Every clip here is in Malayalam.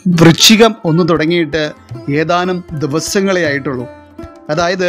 വൃശ്ചികം ഒന്ന് തുടങ്ങിയിട്ട് ഏതാനും ദിവസങ്ങളെ ആയിട്ടുള്ളൂ. അതായത്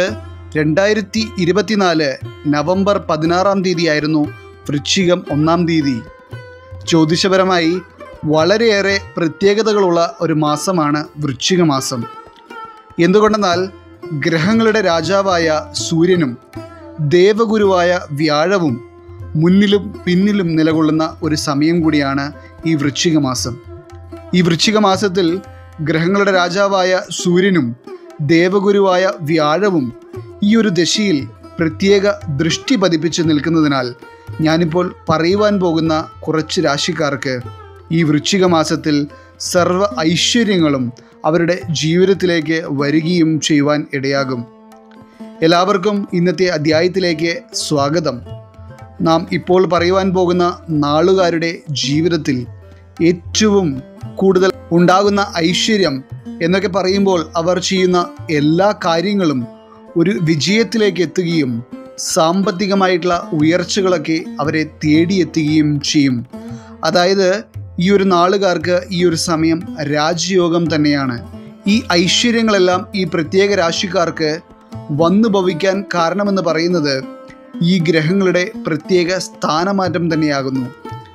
2024 നവംബർ 16 തീയതിയായിരുന്നു വൃശ്ചികം 1 തീയതി. ജ്യോതിഷപരമായി വളരെയേറെ പ്രത്യേകതകളുള്ള ഒരു മാസമാണ് വൃശ്ചിക മാസം. എന്തുകൊണ്ടെന്നാൽ ഗ്രഹങ്ങളുടെ രാജാവായ സൂര്യനും ദേവഗുരുവായ വ്യാഴവും മുന്നിലും പിന്നിലും നിലകൊള്ളുന്ന ഒരു സമയം കൂടിയാണ് ഈ വൃശ്ചിക മാസം. ഈ വൃശ്ചിക മാസത്തിൽ ഗ്രഹങ്ങളുടെ രാജാവായ സൂര്യനും ദേവഗുരുവായ വ്യാഴവും ഈ ഒരു ദശയിൽ പ്രത്യേക ദൃഷ്ടി പതിപ്പിച്ച് നിൽക്കുന്നതിനാൽ ഞാനിപ്പോൾ പറയുവാൻ പോകുന്ന കുറച്ച് രാശിക്കാർക്ക് ഈ വൃശ്ചിക മാസത്തിൽ സർവ്വ ഐശ്വര്യങ്ങളും അവരുടെ ജീവിതത്തിലേക്ക് വരികയും ചെയ്യുവാൻ ഇടയാകും. എല്ലാവർക്കും ഇന്നത്തെ അധ്യായത്തിലേക്ക് സ്വാഗതം. നാം ഇപ്പോൾ പറയുവാൻ പോകുന്ന നാളുകാരുടെ ജീവിതത്തിൽ ഏറ്റവും കൂടുതൽ ഉണ്ടാകുന്ന ഐശ്വര്യം എന്നൊക്കെ പറയുമ്പോൾ അവർ ചെയ്യുന്ന എല്ലാ കാര്യങ്ങളും ഒരു വിജയത്തിലേക്ക് എത്തുകയും സാമ്പത്തികമായിട്ടുള്ള ഉയർച്ചകളൊക്കെ അവരെ തേടിയെത്തുകയും ചെയ്യും. അതായത് ഈ ഒരു നാളുകാർക്ക് ഈ ഒരു സമയം രാജയോഗം തന്നെയാണ്. ഈ ഐശ്വര്യങ്ങളെല്ലാം ഈ പ്രത്യേക രാശിക്കാർക്ക് വന്നു ഭവിക്കാൻ കാരണമെന്ന് പറയുന്നത് ഈ ഗ്രഹങ്ങളുടെ പ്രത്യേക സ്ഥാനമാറ്റം തന്നെയാകുന്നു.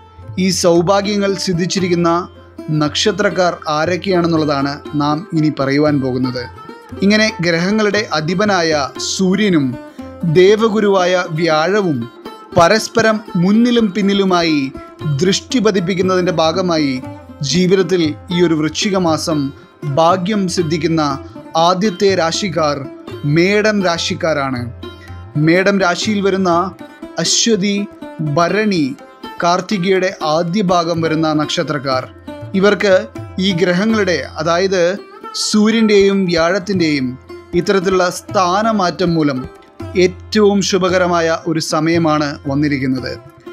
ഈ സൗഭാഗ്യങ്ങൾ സിദ്ധിച്ചിരിക്കുന്ന നക്ഷത്രക്കാർ ആരൊക്കെയാണെന്നുള്ളതാണ് നാം ഇനി പറയുവാൻ പോകുന്നത്. ഇങ്ങനെ ഗ്രഹങ്ങളുടെ അധിപനായ സൂര്യനും ദേവഗുരുവായ വ്യാഴവും പരസ്പരം മുന്നിലും പിന്നിലുമായി ദൃഷ്ടി പതിപ്പിക്കുന്നതിൻ്റെ ഭാഗമായി ജീവിതത്തിൽ ഈ ഒരു വൃശ്ചിക മാസം ഭാഗ്യം സിദ്ധിക്കുന്ന ആദ്യത്തെ രാശിക്കാർ മേടം രാശിക്കാരാണ്. മേടം രാശിയിൽ വരുന്ന അശ്വതി, ഭരണി, കാർത്തികയുടെ ആദ്യ ഭാഗം വരുന്ന നക്ഷത്രക്കാർ, ഇവർക്ക് ഈ ഗ്രഹങ്ങളുടെ അതായത് സൂര്യൻ്റെയും വ്യാഴത്തിൻ്റെയും ഇത്തരത്തിലുള്ള സ്ഥാനമാറ്റം മൂലം ഏറ്റവും ശുഭകരമായ ഒരു സമയമാണ് വന്നിരിക്കുന്നത്.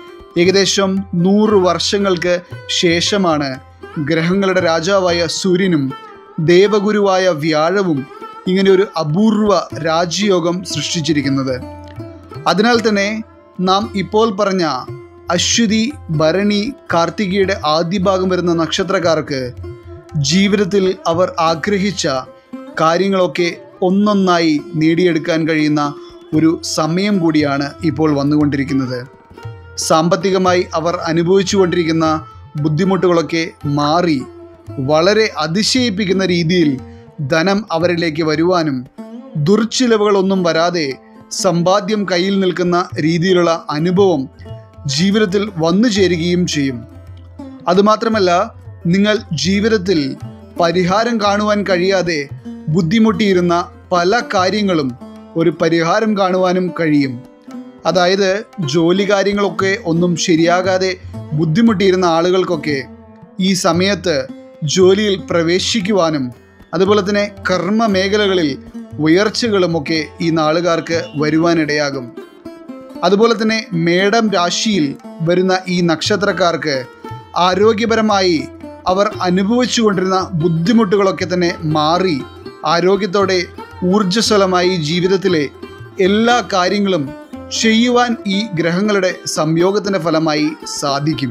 ഏകദേശം 100 വർഷങ്ങൾക്ക് ശേഷമാണ് ഗ്രഹങ്ങളുടെ രാജാവായ സൂര്യനും ദേവഗുരുവായ വ്യാഴവും ഇങ്ങനെ ഒരു അപൂർവ രാജയോഗം സൃഷ്ടിച്ചിരിക്കുന്നത്. അതിനാൽ തന്നെ നാം ഇപ്പോൾ പറഞ്ഞ അശ്വതി, ഭരണി, കാർത്തികയുടെ ആദ്യ ഭാഗം വരുന്ന നക്ഷത്രക്കാർക്ക് ജീവിതത്തിൽ അവർ ആഗ്രഹിച്ച കാര്യങ്ങളൊക്കെ ഒന്നൊന്നായി നേടിയെടുക്കാൻ കഴിയുന്ന ഒരു സമയം കൂടിയാണ് ഇപ്പോൾ വന്നുകൊണ്ടിരിക്കുന്നത്. സാമ്പത്തികമായി അവർ അനുഭവിച്ചുകൊണ്ടിരിക്കുന്ന ബുദ്ധിമുട്ടുകളൊക്കെ മാറി വളരെ അതിശയിപ്പിക്കുന്ന രീതിയിൽ ധനം അവരിലേക്ക് വരുവാനും ദുർച്ചിലവുകളൊന്നും വരാതെ സമ്പാദ്യം കയ്യിൽ നിൽക്കുന്ന രീതിയിലുള്ള അനുഭവം ജീവിതത്തിൽ വന്നു ചേരുകയും ചെയ്യും. അതുമാത്രമല്ല, നിങ്ങൾ ജീവിതത്തിൽ പരിഹാരം കാണുവാൻ കഴിയാതെ ബുദ്ധിമുട്ടിയിരുന്ന പല കാര്യങ്ങളും ഒരു പരിഹാരം കാണുവാനും കഴിയും. അതായത് ജോലി കാര്യങ്ങളൊക്കെ ഒന്നും ശരിയാകാതെ ബുദ്ധിമുട്ടിയിരുന്ന ആളുകൾക്കൊക്കെ ഈ സമയത്ത് ജോലിയിൽ പ്രവേശിക്കുവാനും അതുപോലെ തന്നെ കർമ്മ മേഖലകളിൽ ഉയർച്ചകളുമൊക്കെ ഈ നാളുകാർക്ക് വരുവാനിടയാകും. അതുപോലെ തന്നെ മേടം രാശിയിൽ വരുന്ന ഈ നക്ഷത്രക്കാർക്ക് ആരോഗ്യപരമായി അവർ അനുഭവിച്ചു കൊണ്ടിരുന്ന ബുദ്ധിമുട്ടുകളൊക്കെ തന്നെ മാറി ആരോഗ്യത്തോടെ ഊർജ്ജസ്വലമായി ജീവിതത്തിലെ എല്ലാ കാര്യങ്ങളും ചെയ്യുവാൻ ഈ ഗ്രഹങ്ങളുടെ സംയോഗത്തിൻ്റെ ഫലമായി സാധിക്കും.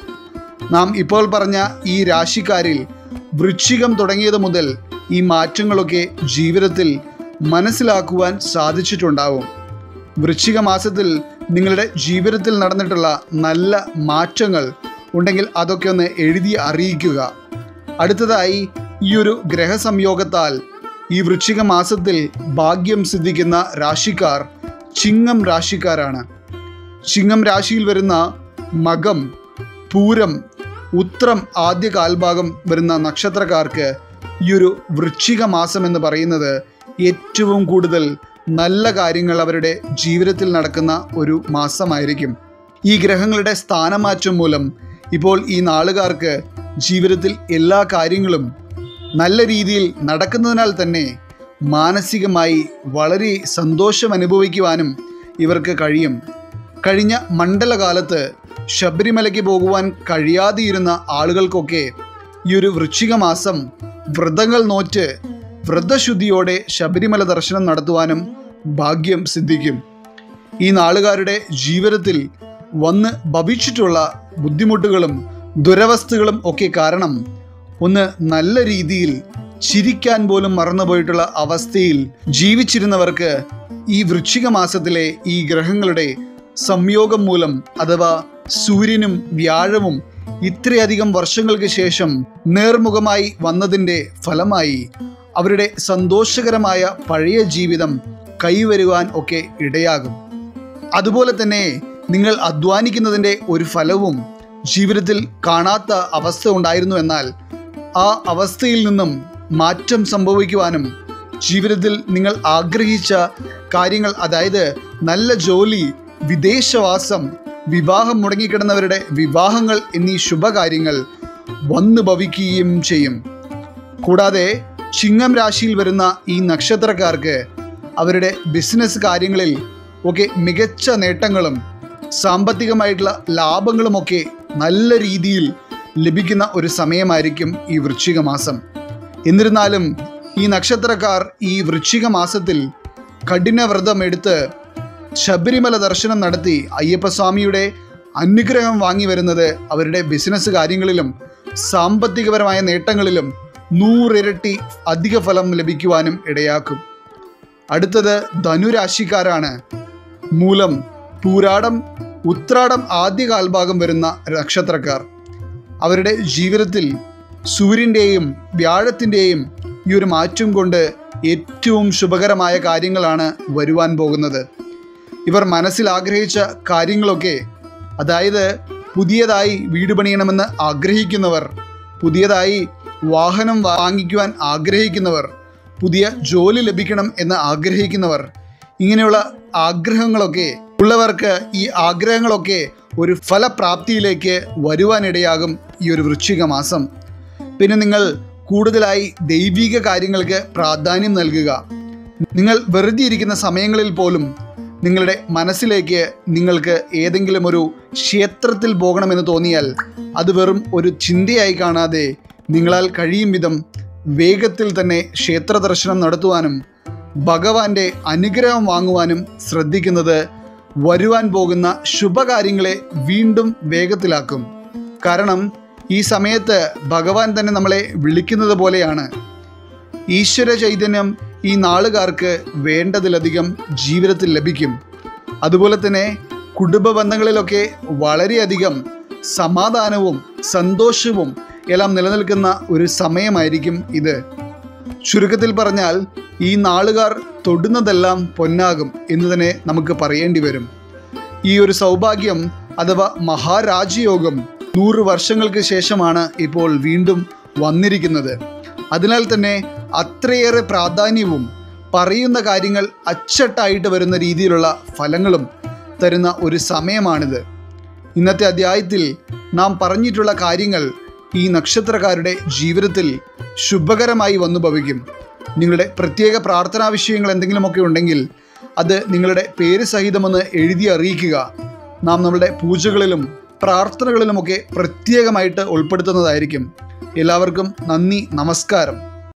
നാം ഇപ്പോൾ പറഞ്ഞ ഈ രാശിക്കാരിൽ വൃശ്ചികം തുടങ്ങിയത് മുതൽ ഈ മാറ്റങ്ങളൊക്കെ ജീവിതത്തിൽ മനസ്സിലാക്കുവാൻ സാധിച്ചിട്ടുണ്ടാവും. വൃശ്ചിക മാസത്തിൽ നിങ്ങളുടെ ജീവിതത്തിൽ നടന്നിട്ടുള്ള നല്ല മാറ്റങ്ങൾ ഉണ്ടെങ്കിൽ അതൊക്കെ ഒന്ന് എഴുതി അറിയിക്കുക. അടുത്തതായി ഈ ഒരു ഗ്രഹസംയോഗത്താൽ ഈ വൃശ്ചിക മാസത്തിൽ ഭാഗ്യം സിദ്ധിക്കുന്ന രാശിക്കാർ ചിങ്ങം രാശിക്കാരാണ്. ചിങ്ങം രാശിയിൽ വരുന്ന മകം, പൂരം, ഉത്രം ആദ്യ കാൽഭാഗം വരുന്ന നക്ഷത്രക്കാർക്ക് ഈ ഒരു വൃശ്ചിക മാസം എന്ന് പറയുന്നത് ഏറ്റവും കൂടുതൽ നല്ല കാര്യങ്ങൾ അവരുടെ ജീവിതത്തിൽ നടക്കുന്ന ഒരു മാസമായിരിക്കും. ഈ ഗ്രഹങ്ങളുടെ സ്ഥാനമാറ്റം മൂലം ഇപ്പോൾ ഈ നാളുകാർക്ക് ജീവിതത്തിൽ എല്ലാ കാര്യങ്ങളും നല്ല രീതിയിൽ നടക്കുന്നതിനാൽ തന്നെ മാനസികമായി വളരെ സന്തോഷം അനുഭവിക്കുവാനും ഇവർക്ക് കഴിയും. കഴിഞ്ഞ മണ്ഡലകാലത്ത് ശബരിമലയ്ക്ക് പോകുവാൻ കഴിയാതെയിരുന്ന ആളുകൾക്കൊക്കെ ഈ ഒരു വൃശ്ചിക മാസം വ്രതങ്ങൾ നോറ്റ് വ്രതശുദ്ധിയോടെ ശബരിമല ദർശനം നടത്തുവാനും ഭാഗ്യം സിദ്ധിക്കും. ഈ നാളുകാരുടെ ജീവിതത്തിൽ വന്ന് ഭവിച്ചിട്ടുള്ള ബുദ്ധിമുട്ടുകളും ദുരവസ്ഥകളും ഒക്കെ കാരണം ഒന്ന് നല്ല രീതിയിൽ ചിരിക്കാൻ പോലും മറന്നുപോയിട്ടുള്ള അവസ്ഥയിൽ ജീവിച്ചിരുന്നവർക്ക് ഈ വൃശ്ചിക മാസത്തിലെ ഈ ഗ്രഹങ്ങളുടെ സംയോഗം മൂലം, അഥവാ സൂര്യനും വ്യാഴവും ഇത്രയധികം വർഷങ്ങൾക്ക് ശേഷം നേർമുഖമായി വന്നതിൻ്റെ ഫലമായി അവരുടെ സന്തോഷകരമായ പഴയ ജീവിതം കൈവരുവാൻ ഒക്കെ ഇടയാകും. അതുപോലെ തന്നെ നിങ്ങൾ അധ്വാനിക്കുന്നതിൻ്റെ ഒരു ഫലവും ജീവിതത്തിൽ കാണാത്ത അവസ്ഥ ഉണ്ടായിരുന്നു എന്നാൽ ആ അവസ്ഥയിൽ നിന്നും മാറ്റം സംഭവിക്കുവാനും ജീവിതത്തിൽ നിങ്ങൾ ആഗ്രഹിച്ച കാര്യങ്ങൾ, അതായത് നല്ല ജോലി, വിദേശവാസം, വിവാഹം മുടങ്ങിക്കിടന്നവരുടെ വിവാഹങ്ങൾ എന്നീ ശുഭകാര്യങ്ങൾ വന്നു ഭവിക്കുകയും ചെയ്യും. കൂടാതെ ചിങ്ങം രാശിയിൽ വരുന്ന ഈ നക്ഷത്രക്കാർക്ക് അവരുടെ ബിസിനസ് കാര്യങ്ങളിൽ ഒക്കെ മികച്ച നേട്ടങ്ങളും സാമ്പത്തികമായിട്ടുള്ള ലാഭങ്ങളുമൊക്കെ നല്ല രീതിയിൽ ലഭിക്കുന്ന ഒരു സമയമായിരിക്കും ഈ വൃശ്ചിക മാസം. എന്നിരുന്നാലും ഈ നക്ഷത്രക്കാർ ഈ വൃശ്ചിക മാസത്തിൽ കഠിനവ്രതം എടുത്ത് ശബരിമല ദർശനം നടത്തി അയ്യപ്പസ്വാമിയുടെ അനുഗ്രഹം വാങ്ങി വരുന്നത് അവരുടെ ബിസിനസ് കാര്യങ്ങളിലും സാമ്പത്തികപരമായ നേട്ടങ്ങളിലും 100 ഇരട്ടി അധിക ഫലം ലഭിക്കുവാനും ഇടയാക്കും. അടുത്തത് ധനുരാശിക്കാരാണ്. മൂലം, പൂരാടം, ഉത്രാടം ആദ്യ കാൽഭാഗം വരുന്ന നക്ഷത്രക്കാർ. അവരുടെ ജീവിതത്തിൽ സൂര്യൻ്റെയും വ്യാഴത്തിൻ്റെയും ഈ ഒരു മാറ്റം കൊണ്ട് ഏറ്റവും ശുഭകരമായ കാര്യങ്ങളാണ് വരുവാൻ പോകുന്നത്. ഇവർ മനസ്സിൽ ആഗ്രഹിച്ച കാര്യങ്ങളൊക്കെ, അതായത് പുതിയതായി വീട് പണിയണമെന്ന് ആഗ്രഹിക്കുന്നവർ, പുതിയതായി വാഹനം വാങ്ങിക്കുവാൻ ആഗ്രഹിക്കുന്നവർ, പുതിയ ജോലി ലഭിക്കണം എന്ന് ആഗ്രഹിക്കുന്നവർ, ഇങ്ങനെയുള്ള ആഗ്രഹങ്ങളൊക്കെ ഉള്ളവർക്ക് ഈ ആഗ്രഹങ്ങളൊക്കെ ഒരു ഫലപ്രാപ്തിയിലേക്ക് വരുവാനിടയാകും ഈ ഒരു വൃശ്ചിക മാസം. പിന്നെ നിങ്ങൾ കൂടുതലായി ദൈവിക കാര്യങ്ങൾക്ക് പ്രാധാന്യം നൽകുക. നിങ്ങൾ വെറുതെ ഇരിക്കുന്ന സമയങ്ങളിൽ പോലും നിങ്ങളുടെ മനസ്സിലേക്ക് നിങ്ങൾക്ക് ഏതെങ്കിലും ഒരു ക്ഷേത്രത്തിൽ പോകണമെന്ന് തോന്നിയാൽ അത് വെറും ഒരു ചിന്തയായി കാണാതെ നിങ്ങളാൽ കഴിയും വിധം വേഗത്തിൽ തന്നെ ക്ഷേത്ര ദർശനം നടത്തുവാനും ഭഗവാന്റെ അനുഗ്രഹം വാങ്ങുവാനും ശ്രദ്ധിക്കുന്നത് വരുവാൻ പോകുന്ന ശുഭകാര്യങ്ങളെ വീണ്ടും വേഗത്തിലാക്കും. കാരണം ഈ സമയത്ത് ഭഗവാൻ തന്നെ നമ്മളെ വിളിക്കുന്നത് പോലെയാണ്. ഈശ്വര ചൈതന്യം ഈ നാളുകാർക്ക് വേണ്ടതിലധികം ജീവിതത്തിൽ ലഭിക്കും. അതുപോലെ തന്നെ കുടുംബ ബന്ധങ്ങളിലൊക്കെ വളരെയധികം സമാധാനവും സന്തോഷവും എല്ലാം നിലനിൽക്കുന്ന ഒരു സമയമായിരിക്കും ഇത്. ചുരുക്കത്തിൽ പറഞ്ഞാൽ ഈ നാളുകാർ തൊടുന്നതെല്ലാം പൊന്നാകും എന്ന് തന്നെ നമുക്ക് പറയേണ്ടി വരും. ഈ ഒരു സൗഭാഗ്യം അഥവാ മഹാരാജയോഗം 100 വർഷങ്ങൾക്ക് ശേഷമാണ് ഇപ്പോൾ വീണ്ടും വന്നിരിക്കുന്നത്. അതിനാൽ തന്നെ അത്രയേറെ പ്രാധാന്യവും പറയുന്ന കാര്യങ്ങൾ അച്ചട്ടായിട്ട് വരുന്ന രീതിയിലുള്ള ഫലങ്ങളും തരുന്ന ഒരു സമയമാണിത്. ഇന്നത്തെ അധ്യായത്തിൽ നാം പറഞ്ഞിട്ടുള്ള കാര്യങ്ങൾ ഈ നക്ഷത്രക്കാരുടെ ജീവിതത്തിൽ ശുഭകരമായി വന്നു ഭവിക്കും. നിങ്ങളുടെ പ്രത്യേക പ്രാർത്ഥനാ വിഷയങ്ങൾ എന്തെങ്കിലുമൊക്കെ ഉണ്ടെങ്കിൽ അത് നിങ്ങളുടെ പേര് സഹിതമൊന്ന് എഴുതി അറിയിക്കുക. നാം നമ്മുടെ പൂജകളിലും പ്രാർത്ഥനകളിലുമൊക്കെ പ്രത്യേകമായിട്ട് ഉൾപ്പെടുത്തുന്നതായിരിക്കും. എല്ലാവർക്കും നന്ദി, നമസ്കാരം.